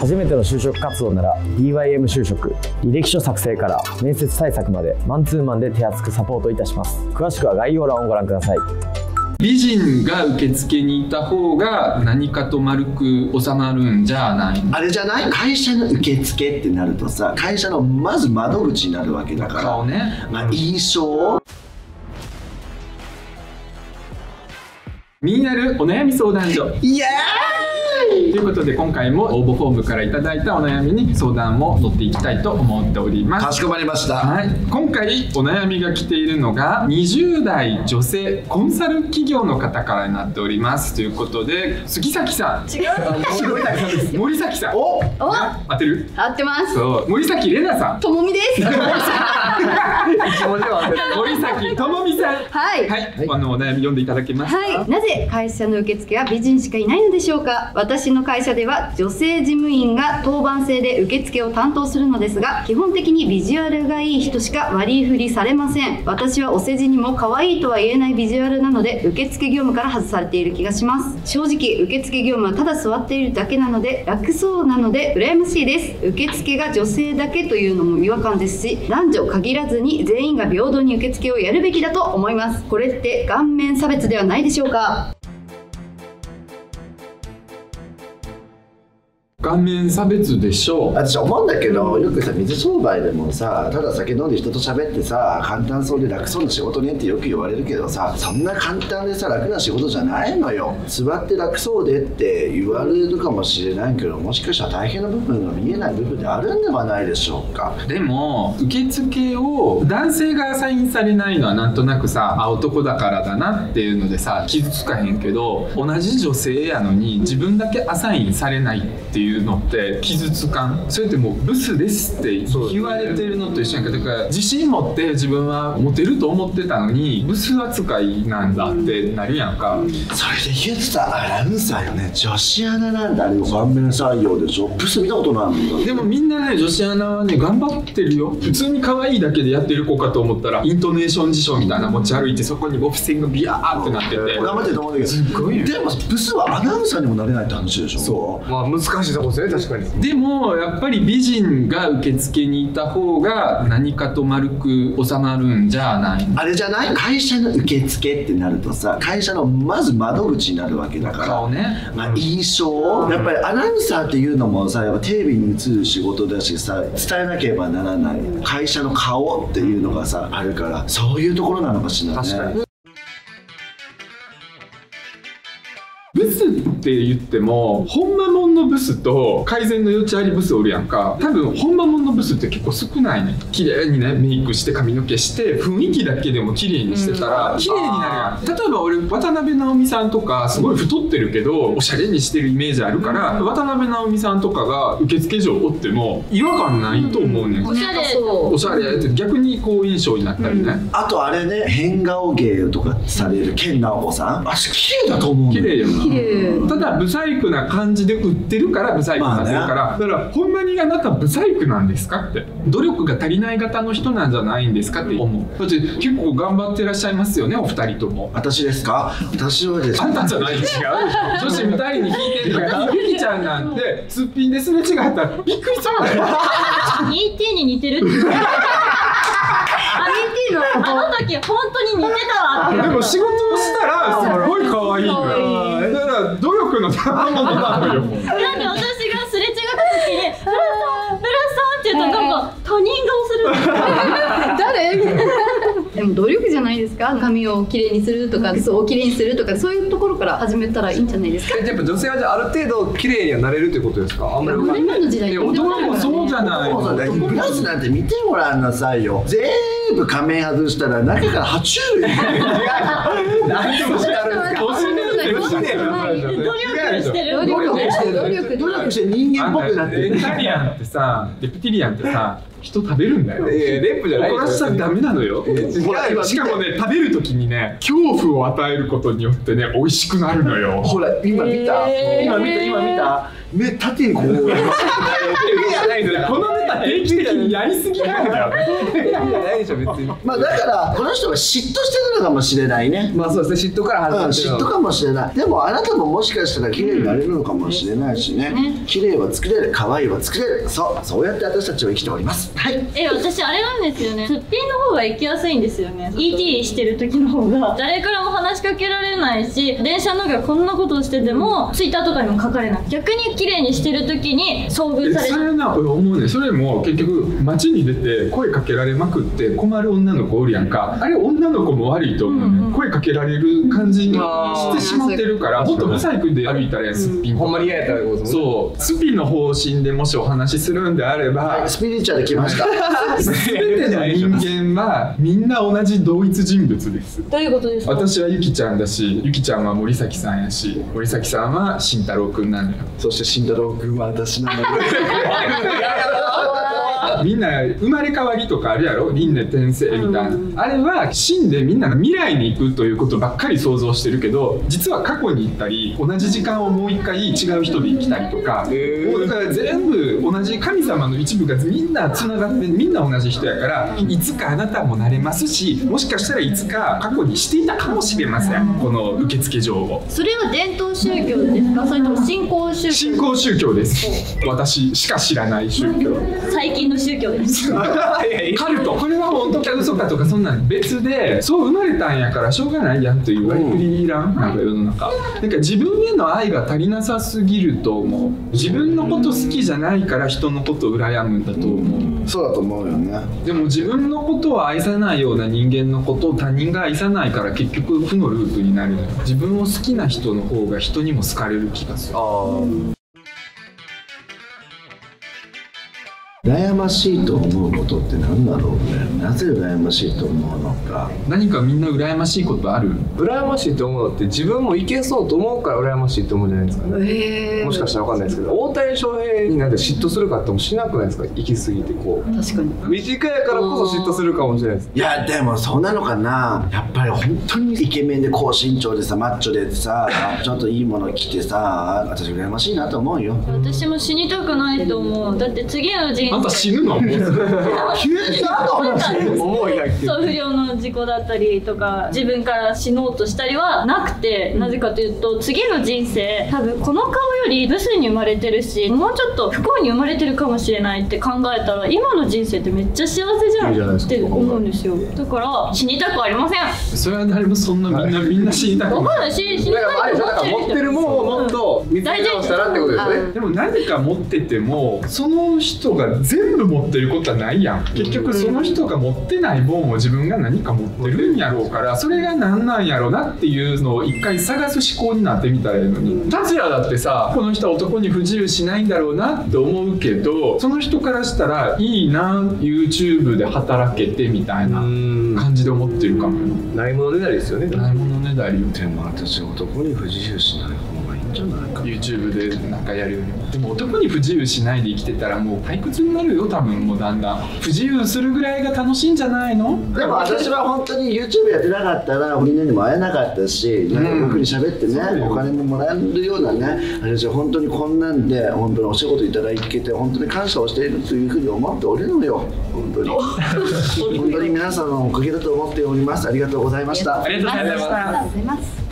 初めての就職活動なら DYM 就職、履歴書作成から面接対策までマンツーマンで手厚くサポートいたします。詳しくは概要欄をご覧ください。 美人が受付にいた方が何かと丸く収まるんじゃない？ あれじゃない？会社の受付ってなるとさ、会社のまず窓口になるわけだから、 顔ね、 印象。 ミーナルお悩み相談所、 イエーイということで今回も応募フォームからいただいたお悩みに相談を乗っていきたいと思っております。 かしこまりました。 はい、今回お悩みが来ているのが20代女性コンサル企業の方からになっておりますということで、杉崎さん、 違う森崎さん、 お当てる？ 合ってます。 そう、森崎玲奈さん、 ともみです。 森崎ともみさん、 はい、 はい、お悩み読んでいただけますか？ はい、なぜ会社の受付は美人しかいないのでしょうか。私の会社では女性事務員が当番制で受付を担当するのですが、基本的にビジュアルがいい人しか割り振りされません。私はお世辞にも可愛いとは言えないビジュアルなので受付業務から外されている気がします。正直受付業務はただ座っているだけなので楽そうなので羨ましいです。受付が女性だけというのも違和感ですし、男女限らずに全員が平等に受付をやるべきだと思います。これって顔面差別ではないでしょうか。 顔面差別でしょう。 私思うんだけど、よくさ、水商売でもさ、ただ酒飲んで人と喋ってさ、簡単そうで楽そうな仕事ねってよく言われるけどさ、そんな簡単でさ楽な仕事じゃないのよ。座って楽そうでって言われるかもしれないけど、もしかしたら大変な部分が見えない部分であるんではないでしょうか。 でも受付を男性がアサインされないのはなんとなくさ、男だからだなっていうのでさ傷つかへんけど、同じ女性やのに自分だけアサインされないっていうのって傷つかん？それってもうブスですって言われてるのと一緒やけど、だから自信持って自分はモテると思ってたのにブス扱いなんだってなるやんか。 それで言ってたアナウンサーよね、女子アナなんだ。あれ顔面採用でしょ。ブス見たことないもん。 でもみんなね、女子アナはね頑張ってるよ。普通に可愛いだけでやってる子かと思ったら、イントネーション辞書みたいな持ち歩いて、そこにボブ線がビヤーってなってて頑張ってると思うんだけど、すごいよ。でもブスはアナウンサーにもなれないって話でしょ。 そう、まあ難しいとこですね、確かに。 でもやっぱり美人が受付にいた方が何かと丸く収まるんじゃない？ あれじゃない？会社の受付ってなるとさ、会社のまず窓口になるわけだから、 顔ね、 印象。やっぱりアナウンサーっていうのもさ、やっぱテレビに映る仕事だしさ、伝えなければならない会社の顔っていうのがさあるから、そういうところなのかしらね。 確かに。 ブスって言ってもほんまもんのブスと改善の余地ありブスおるやんか。多分ほんまもんのブスって結構少ないね。綺麗にねメイクして髪の毛して雰囲気だけでも綺麗にしてたら綺麗になるやん。例えば俺渡辺直美さんとかすごい太ってるけどおしゃれにしてるイメージあるから、渡辺直美さんとかが受付嬢おっても違和感ないと思うねん。 おしゃれ、 おしゃれって逆に好印象になったりね。 あとあれね、変顔芸とかされる健直子さん、あれ綺麗だと思う。 綺麗やん。 綺麗。 ただブサイクな感じで売ってるからブサイクさせるから、だからほんまにあなたブサイクなんですかって、努力が足りない型の人なんじゃないんですかって思う。だって結構頑張ってらっしゃいますよね、お二人とも。 私ですか？私はですね、 あんたじゃない、違う。女子二人に聞いてるから、ゆきちゃんなんてすっぴんですれ違ったらびっくりするわよ。 ET に似てるって。あの時本当に似てたわって。 でも仕事をしたらすごい可愛いのよ。だから努力の賜物なのよ。 なんで私がすれ違った時に「ブラさんブラさん」って言うとなんか他人顔する。 誰？でも努力じゃないですか。髪をきれいにするとか、そうきれいにするとか、そういうところから始めたらいいんじゃないですか。 やっぱ女性はじゃあある程度綺麗にはなれるってことですか？あんまり分かんない。 今の時代男もそうじゃない。 ブラスなんて見てごらんなさいよ。全部仮面外したら中から爬虫類。 何でも知らるんですか？ 努力してる。 努力して人間っぽくなってる。 レプティリアンってさ、 人食べるんだよ。 レップじゃない怒らせたらダメなのよ。 ほら今しかもね、食べる時にね、恐怖を与えることによってね、美味しくなるのよ。 ほら今見た、今見た目縦にこうこのネタ定期的にやりすぎなんだよ。 ないでしょ別に。 まあだからこの人が嫉妬してるのかもしれないね。 まあそうですね、嫉妬から始まってる嫉妬かもしれない。でもあなたももしかしたら綺麗になれるのかもしれないしね。綺麗は作れる、可愛いは作れる。そうやって私たちは生きております。はい。 私あれなんですよね。すっぴんの方が行きやすいんですよね。ET してる時の方が誰からも話しかけられないし、電車の中こんなことをしててもツイッターとかにも書かれない。逆に綺麗にしてる時に遭遇される。 それな、俺思うね。それも結局街に出て声かけられまくって困る女の子おるやんか。あれ女の子も悪いと思うね。声かけられる感じにしてしまってるから、もっとブサイクで歩いたらやん、すっぴん。 ほんまに嫌やったらこそ。 そう、スピの方針でもしお話しするんであれば、 スピリチュアル来ました。 全ての人間はみんな同じ同一人物です。 どういうことですか？ 私はゆきちゃんだし、ゆきちゃんは森崎さんやし、森崎さんは慎太郎くんなのよ。 そして慎太郎君は私なので。 みんな生まれ変わりとかあるやろ、輪廻転生みたいな、あれは死んでみんなが未来に行くということばっかり想像してるけど、実は過去に行ったり同じ時間をもう一回違う人で生きたりとか、もうだから全部同じ神様の一部がみんなつながって、みんな同じ人やから、いつかあなたもなれますし、もしかしたらいつか過去にしていたかもしれません、この受付状を。 それは伝統宗教ですか、それとも新興宗教？ 新興宗教です。私しか知らない宗教。 最近の宗教です。 カルト、これは本当か嘘かとかそんなん別で、そう生まれたんやからしょうがないやんという割り振りいらん、なんか世の中。なんか自分への愛が足りなさすぎると思う。自分のこと好きじゃないから人のことを羨むんだと思う。 そうだと思うよね。 でも自分のことを愛さないような人間のことを他人が愛さないから結局負のループになるのよ。自分を好きな人の方が人にも好かれる気がする。 羨ましいと思うことって何だろうね。なぜ羨ましいと思うのか。 何かみんな羨ましいことある？ 羨ましいと思うのって自分もいけそうと思うから羨ましいと思うんじゃないですかね。もしかしたら分かんないですけど、大谷翔平になんで嫉妬するかってもしなくないですか。行き過ぎてこう。 確かに。 短いからこそ嫉妬するかもしれないです。 いやでもそうなのかな。やっぱり本当にイケメンで高身長でさ、マッチョでさ、ちょっといいもの着てさ、私羨ましいなと思うよ。 私も死にたくないと思う。だって次の人生。 あんた死ぬの？ 急に何の話？ 思いがそう、不良の事故だったりとか自分から死のうとしたりはなくて、なぜかというと次の人生多分この顔よりブスに生まれてるし、もうちょっと不幸に生まれてるかもしれないって考えたら、今の人生ってめっちゃ幸せじゃんって思うんですよ。だから死にたくありません。 それは誰もそんなみんな死にたく分ない。 かんないし、死にたいと思ってる人持ってるものをもっと見つけ直したらってことですよね。 でも何か持っててもその人が全部持ってることはないやん。結局その人が持ってないもんを自分が何か持ってるんやろうから、それが何なんやろうなっていうのを一回探す思考になってみたらいいのに。達也だってさ、この人は男に不自由しないんだろうなって思うけど、その人からしたらいいな YouTube で働けてみたいな感じで思ってるかもよ。 ないものねだりですよね。 ないものねだりよ。 でも私男に不自由しない方がいいんじゃないか。 YouTube でなんかやるよりも。でも男に不自由しないで生きてたらもう退屈になるよ多分。もうだんだん不自由するぐらいが楽しいんじゃないの？ でも私は本当に YouTube やってなかったらみんなにも会えなかったし、なんか僕に喋ってね、お金ももらえるようなね、私は本当にこんなんで本当にお仕事いただけて本当に感謝をしているというふうに思っておれるのよ。本当に本当に皆さんのおかげだと思っております。ありがとうございました。 ありがとうございました。 ありがとうございます。